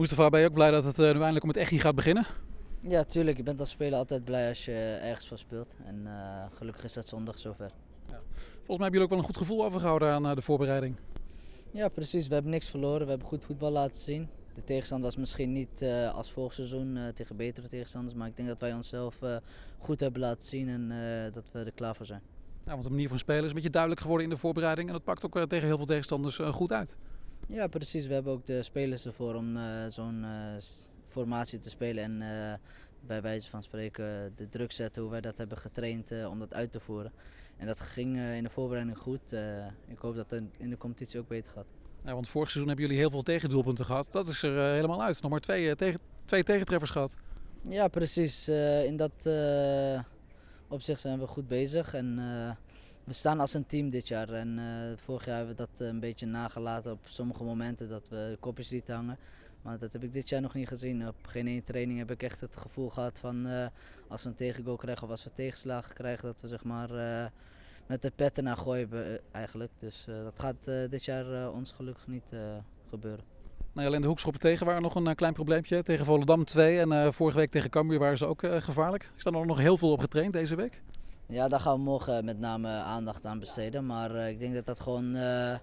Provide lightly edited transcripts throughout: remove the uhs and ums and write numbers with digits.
Mustafa, ben je ook blij dat het nu eindelijk om het echt gaat beginnen? Ja, tuurlijk. Je bent als speler altijd blij als je ergens voor speelt. En gelukkig is dat zondag zover. Ja. Volgens mij hebben jullie ook wel een goed gevoel overgehouden aan de voorbereiding. Ja, precies. We hebben niks verloren. We hebben goed voetbal laten zien. De tegenstander was misschien niet als vorig seizoen tegen betere tegenstanders. Maar ik denk dat wij onszelf goed hebben laten zien en dat we er klaar voor zijn. Ja, want de manier van spelen is een beetje duidelijk geworden in de voorbereiding. En dat pakt ook tegen heel veel tegenstanders goed uit. Ja, precies. We hebben ook de spelers ervoor om zo'n formatie te spelen. En bij wijze van spreken de druk zetten hoe wij dat hebben getraind om dat uit te voeren. En dat ging in de voorbereiding goed. Ik hoop dat het in de competitie ook beter gaat. Ja, want vorig seizoen hebben jullie heel veel tegendoelpunten gehad. Dat is er helemaal uit. Nog maar twee tegentreffers gehad. Ja, precies. In dat opzicht zijn we goed bezig. En we staan als een team dit jaar. En vorig jaar hebben we dat een beetje nagelaten op sommige momenten dat we kopjes lieten hangen. Maar dat heb ik dit jaar nog niet gezien. Op geen één training heb ik echt het gevoel gehad van als we een tegengoal krijgen of als we tegenslagen krijgen, dat we zeg maar met de petten naar gooien eigenlijk. Dus dat gaat dit jaar ons gelukkig niet gebeuren. Nou, alleen de hoekschoppen tegen waren nog een klein probleempje. Tegen Volendam 2 en vorige week tegen Cambuur waren ze ook gevaarlijk. Is daar nog heel veel op getraind deze week? Ja, daar gaan we morgen met name aandacht aan besteden. Maar ik denk dat dat gewoon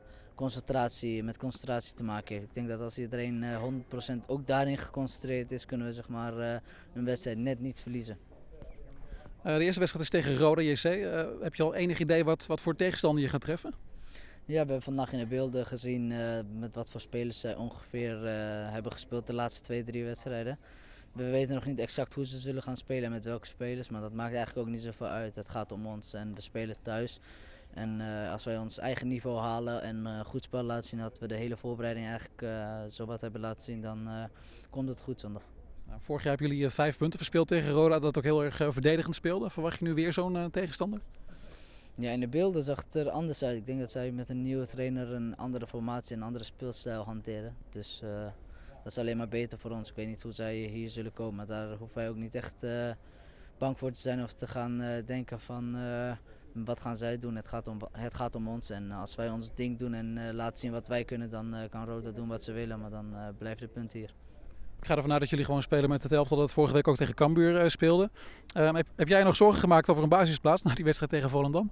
met concentratie te maken heeft. Ik denk dat als iedereen 100% ook daarin geconcentreerd is, kunnen we zeg maar, een wedstrijd net niet verliezen. De eerste wedstrijd is tegen Roda JC. Heb je al enig idee wat voor tegenstander je gaat treffen? Ja, we hebben vandaag in de beelden gezien met wat voor spelers zij ongeveer hebben gespeeld de laatste 2-3 wedstrijden. We weten nog niet exact hoe ze zullen gaan spelen en met welke spelers, maar dat maakt eigenlijk ook niet zoveel uit. Het gaat om ons en we spelen thuis. En als wij ons eigen niveau halen en goed spel laten zien, dat we de hele voorbereiding eigenlijk zo wat hebben laten zien, dan komt het goed zondag. Nou, vorig jaar hebben jullie 5 punten verspeeld tegen Roda, dat ook heel erg verdedigend speelde. Verwacht je nu weer zo'n tegenstander? Ja, in de beelden zag het er anders uit. Ik denk dat zij met een nieuwe trainer een andere formatie en een andere speelstijl hanteren. Dus dat is alleen maar beter voor ons. Ik weet niet hoe zij hier zullen komen, maar daar hoeven wij ook niet echt bang voor te zijn of te gaan denken van wat gaan zij doen. Het gaat om ons en als wij ons ding doen en laten zien wat wij kunnen, dan kan Roda doen wat ze willen, maar dan blijft het punt hier. Ik ga ervan uit dat jullie gewoon spelen met het elftal dat vorige week ook tegen Cambuur speelde. Heb jij nog zorgen gemaakt over een basisplaats na die wedstrijd tegen Volendam?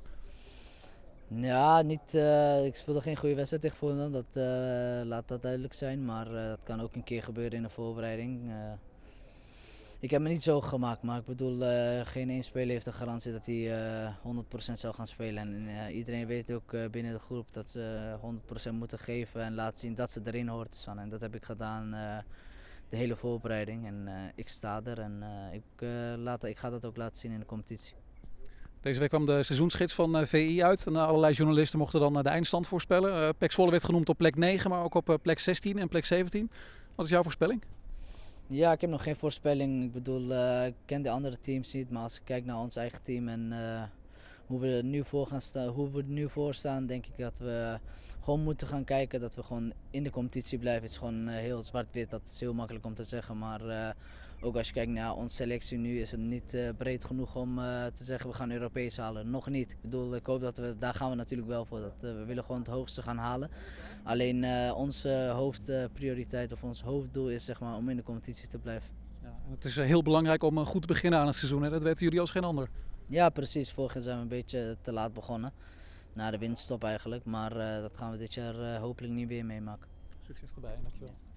Ja, niet, ik speelde geen goede wedstrijd tegen Volendam, laat dat duidelijk zijn. Maar dat kan ook een keer gebeuren in de voorbereiding. Ik heb me niet zorgen gemaakt, maar ik bedoel, geen één speler heeft de garantie dat hij 100% zal gaan spelen. En iedereen weet ook binnen de groep dat ze 100% moeten geven en laten zien dat ze erin horen te staan. En dat heb ik gedaan de hele voorbereiding. En ik sta er en ik ga dat ook laten zien in de competitie. Deze week kwam de seizoensgids van VI uit en allerlei journalisten mochten dan de eindstand voorspellen. PEC Zwolle werd genoemd op plek 9, maar ook op plek 16 en plek 17. Wat is jouw voorspelling? Ja, ik heb nog geen voorspelling. Ik bedoel, ik ken de andere teams niet, maar als ik kijk naar ons eigen team en hoe we er nu voor staan, denk ik dat we gewoon moeten gaan kijken dat we gewoon in de competitie blijven. Het is gewoon heel zwart-wit, dat is heel makkelijk om te zeggen, maar ook als je kijkt naar onze selectie nu is het niet breed genoeg om te zeggen we gaan Europees halen. Nog niet. Ik bedoel, ik hoop dat daar gaan we natuurlijk wel voor. We willen gewoon het hoogste gaan halen. Alleen onze hoofdprioriteit of ons hoofddoel is zeg maar om in de competitie te blijven. Ja, en het is heel belangrijk om goed te beginnen aan het seizoen. Hè? Dat weten jullie als geen ander. Ja, precies. Vorig jaar zijn we een beetje te laat begonnen. Na de winterstop eigenlijk. Maar dat gaan we dit jaar hopelijk niet weer meemaken. Succes erbij, dankjewel.